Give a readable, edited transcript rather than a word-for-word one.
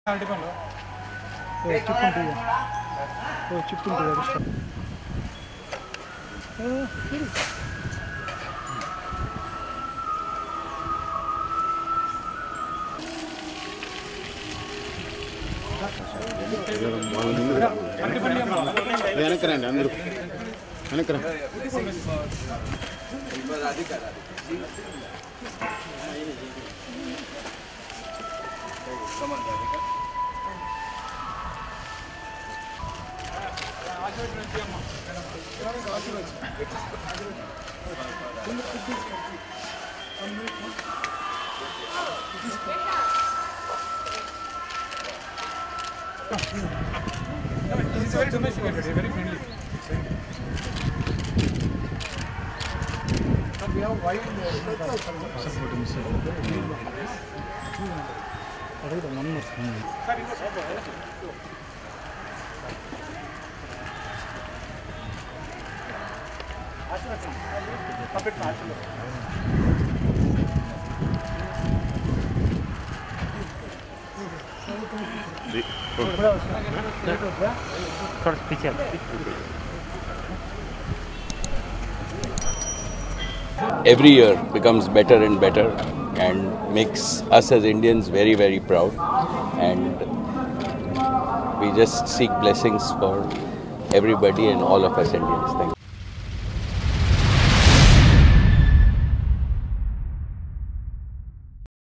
వెనకరండి అందరూ వెనకరా He's very domesticated, very friendly. We have wide Every year becomes better and better and makes us as Indians very, very proud, and we just seek blessings for everybody and all of us Indians. Thank you.